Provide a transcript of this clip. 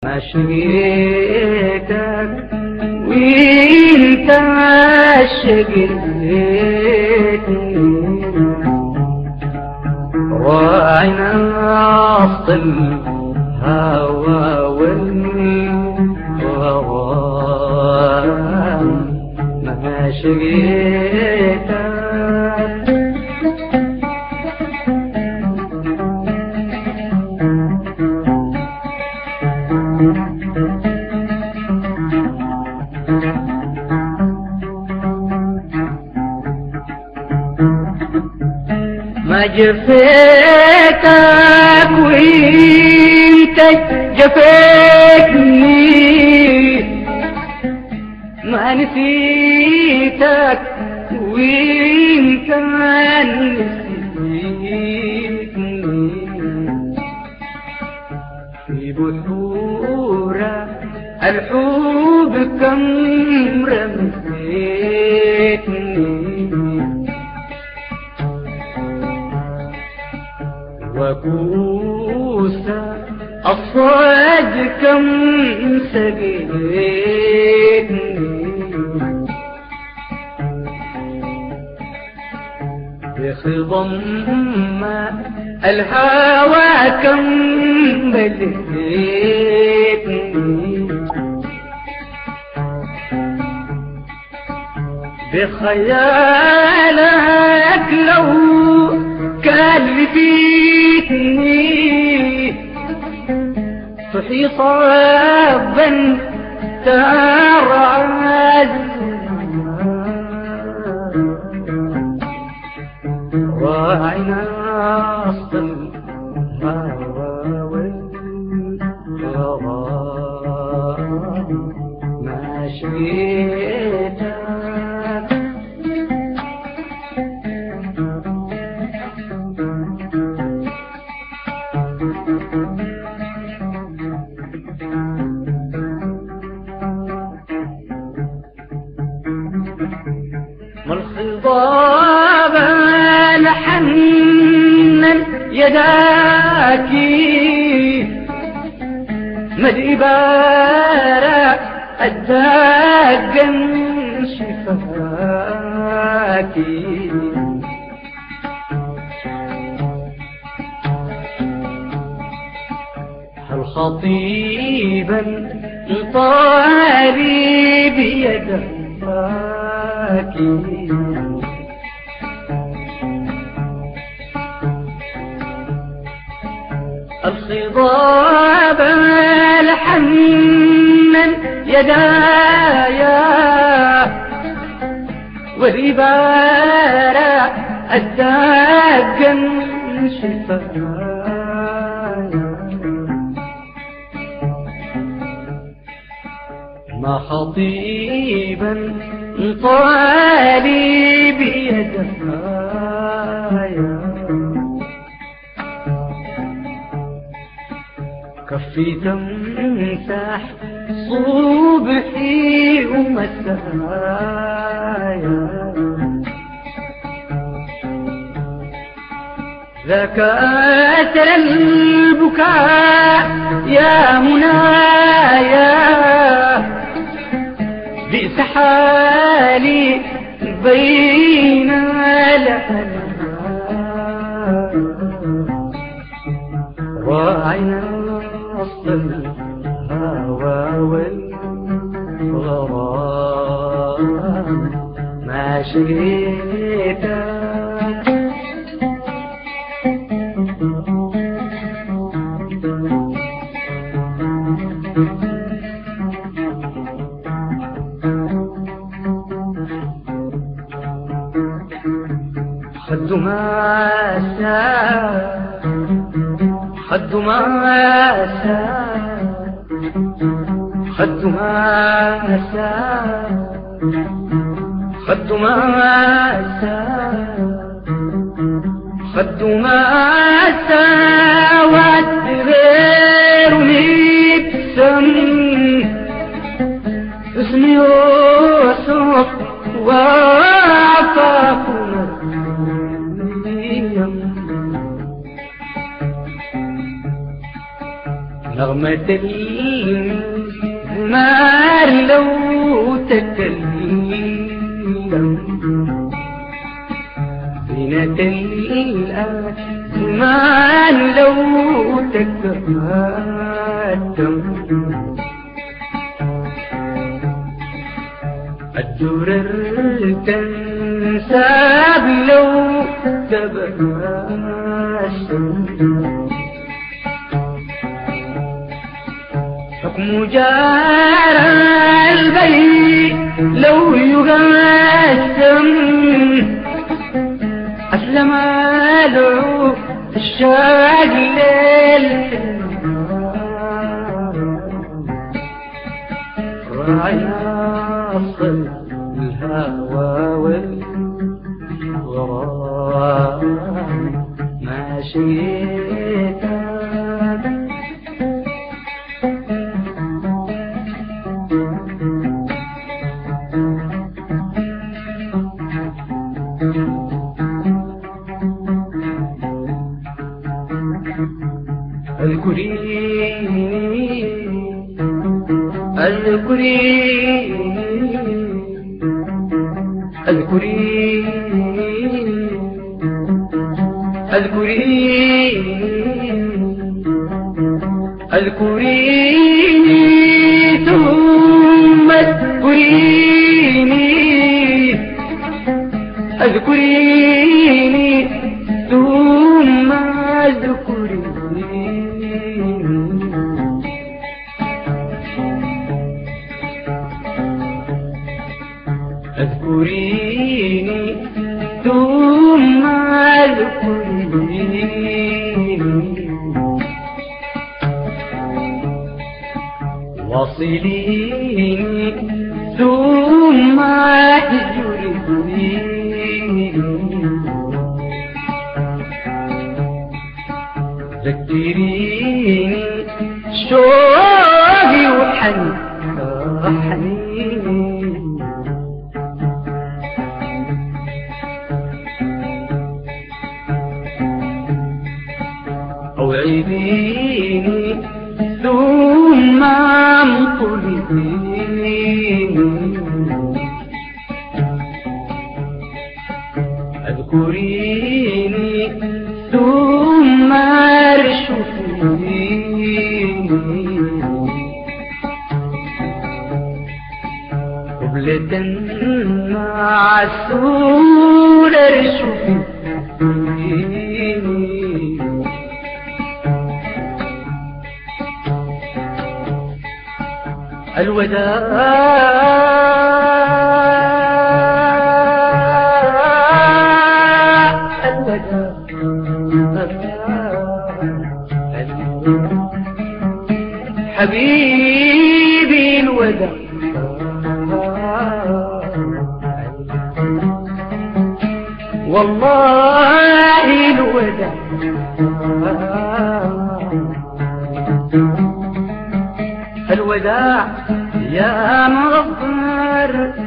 عشقتك وانت عشقتني راعنا وسط الهوى والغرام ما عشقتك ما جفيتك وانت جفيتني ما نسيتك وانت نسيتني في بحور الحب كم رميتني وكوس الصاد كم سقيتني بخضم الهوى كم بليتني بخيالك لو كلفتني تحيي صبا ترعز راعنا وسط الهوى والغرام ما شئتك ما الخضاب لحنن يداكي ما الإبارة الداقن شفاكي هل خطيبا طالي بيدك الخضاب لحنن يدايا والإبارة الداقن شفايا ما خطيبا طالي بيدايا كفي تمسح صبحي ومسايا ذاك أثر البكاء يا منايا بئس حالي بين الأنهار راعنا وسط الهوى والغرام ما شئتك خد ما ساء خد ما ساء خد ما ساء خد ما ساء خد ما ساء والغير نبسم اسمي يوسف وعفاف مريم رغم ظلمة النار لو تكلم، زينة الأزمان لو تكلم، الدرر تنساب لو تبسم، حكم جار البيت لو يقسم، أسلم له الشاقل راعي أصل الهوى والغرام ما شئت. اذكريني اذكريني اذكريني اذكريني اذكريني ثم اذكريني اذكريني ثم اذكريني اذكريني ثم اذكريني واصليني ثم اهجريني ذكريني شوقي وحنيني أوعديني ثم انقلبيني اذكريني ثم ارشفيني قبلة معسول ارشفيني الوداع حبيبي الوداع والله الوداع الوداع يا مغفر